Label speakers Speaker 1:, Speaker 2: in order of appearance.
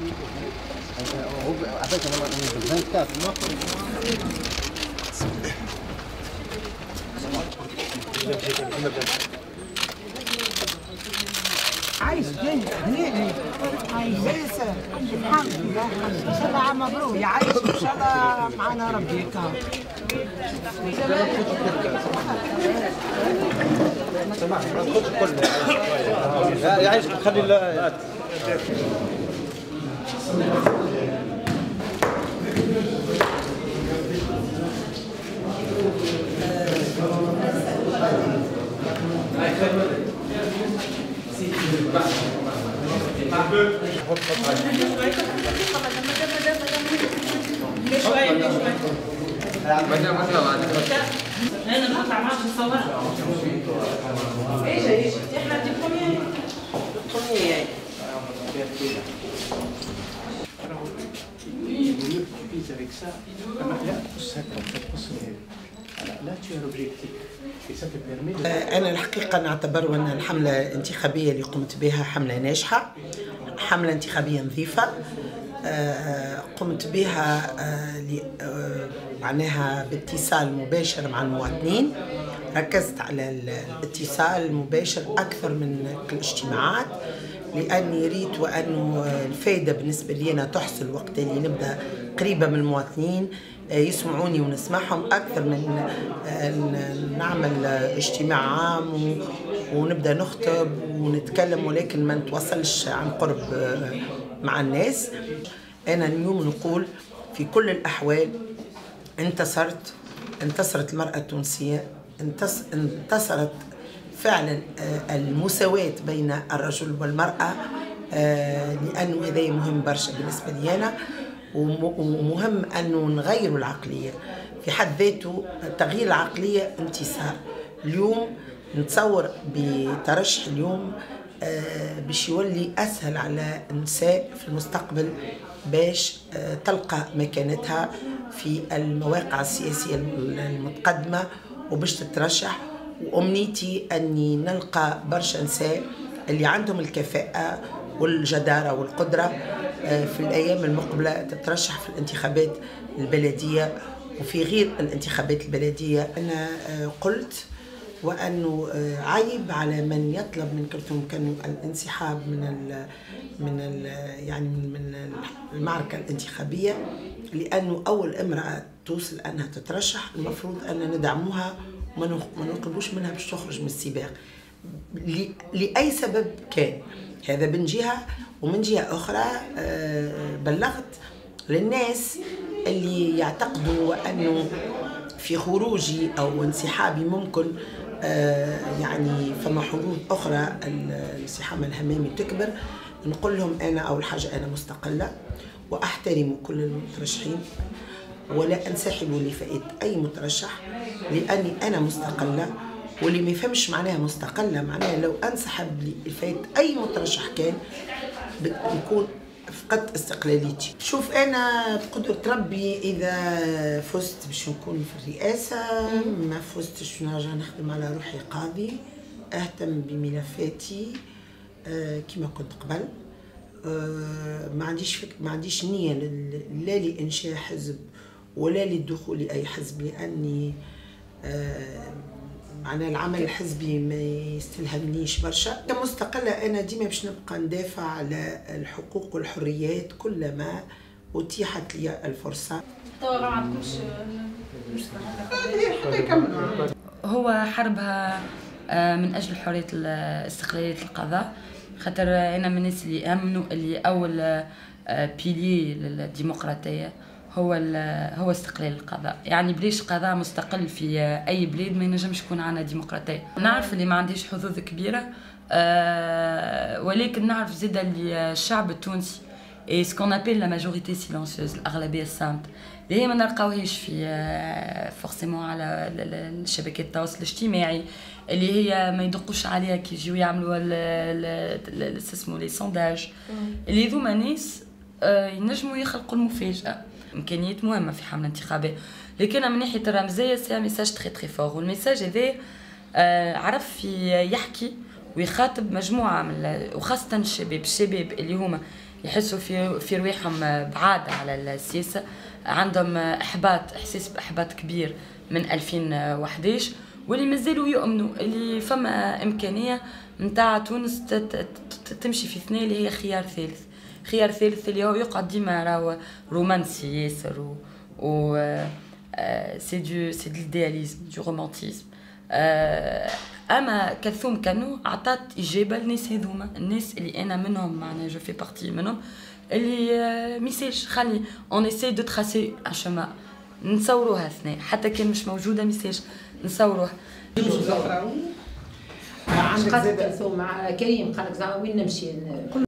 Speaker 1: عايش جنة هنيئة عايش باسة الحمد لله ان شاء الله عام مبروك يعيش ان شاء الله معنا ربي يكرم.
Speaker 2: يعيشك خلي الله
Speaker 3: انا نقطع معاش نصورها. ايش ايش احنا دي بروميير
Speaker 4: أنا الحقيقة نعتبر أن الحملة الانتخابية اللي قمت بها حملة ناجحة، حملة انتخابية نظيفة، قمت بها معناها باتصال مباشر مع المواطنين، ركزت على الاتصال المباشر أكثر من الاجتماعات، لأني ريت وأنه الفائدة بالنسبة لي أنا تحصل وقت اللي نبدأ قريبة من المواطنين يسمعوني ونسمعهم أكثر من نعمل اجتماع عام ونبدأ نخطب ونتكلم ولكن ما نتوصلش عن قرب مع الناس. أنا اليوم نقول في كل الأحوال انتصرت المرأة التونسية، انتصرت فعلا المساواة بين الرجل والمرأة، لأنه هذا مهم برشا بالنسبة لي أنا، ومهم أنه نغيروا العقلية في حد ذاته. تغيير العقلية انتصار. اليوم نتصور بترشح اليوم باش يولي أسهل على النساء في المستقبل باش تلقى مكانتها في المواقع السياسية المتقدمة وباش تترشح. وأمنيتي أني نلقى برشا نساء اللي عندهم الكفاءة والجدارة والقدرة في الأيام المقبلة تترشح في الانتخابات البلدية وفي غير الانتخابات البلدية. أنا قلت وأنه عيب على من يطلب من كرتون كانوا الانسحاب من المعركة الانتخابية، لأنه أول امرأة توصل أنها تترشح المفروض أن ندعموها وما نطلبوش منها باش تخرج من السباق لأي سبب كان. هذا من جهة، ومن جهة أخرى بلغت للناس اللي يعتقدوا أنه في خروجي أو انسحابي ممكن يعني فما حظوظ أخرى الانسحاب الهمامي تكبر. نقول لهم أنا أول حاجة أنا مستقلة وأحترم كل المترشحين ولا أنسحب لفائدة أي مترشح، لأني أنا مستقلة. واللي ما يفهمش معناها مستقلة معناها لو أنسحب لفائدة أي مترشح كان بنكون فقدت استقلاليتي. شوف أنا بقدرة ربي إذا فزت باش نكون في الرئاسة، ما فزتش نرجع نخدم على روحي قاضي، أهتم بملفاتي كما كنت قبل. ما عنديش نية لا لإنشاء حزب ولا للدخول لأي حزب، لأني معناها العمل الحزبي ما يستلهمنيش برشا. كمستقلة أنا ديما باش نبقى ندافع على الحقوق والحريات كلما أتيحت لي الفرصة.
Speaker 3: توا ما عندكمش هو حربها من أجل حرية استقلالية القضاء، خاطر أنا من الناس اللي يأمنوا اللي أول بيلي للديمقراطية هو استقلال القضاء. يعني بليش قضاء مستقل في اي بلاد ما ينجمش يكون عندنا ديمقراطيه. نعرف اللي ما عنديش حظوظ كبيره، ولكن نعرف زيد اللي الشعب التونسي اي سكون ابيل لا ماجوريتي سيلونسيوز، الاغلبيه الصامت اللي هي ما نلقاوهاش في فورسيمون على الشبكات التواصل الاجتماعي، اللي هي ما يدقوش عليها كي يجيو يعملوا اسمه لي سونداج، اللي ذوما ناس ينجموا يخلقوا المفاجاه. امكانيات مهمه في حمله انتخابيه، لكن من ناحيه الرمزيه سي ميساج تري تري فور، والميساج هذا عرف يحكي ويخاطب مجموعه من وخاصه الشباب اللي هما يحسوا في رواحهم بعاد على السياسة، عندهم إحساس بإحباط كبير من 2011، واللي مازالوا يؤمنوا اللي فما إمكانية متاع تونس تمشي في ثنين اللي هي خيار ثالث اللي هو يقعد ديما راهو رومانسي ياسر و سي دو ليدياليزم دو رومانتيزم. اما كلثوم كانو عطات اجابه للناس هذوما، الناس اللي انا منهم معناها جو في بارتي منهم، اللي ميساج خلي اون اساي دو تراسي ان شما نصوروها اثناء حتى كان مش موجوده ميساج نصوروه.
Speaker 5: عندك كلثوم مع كريم قالك زعما وين نمشي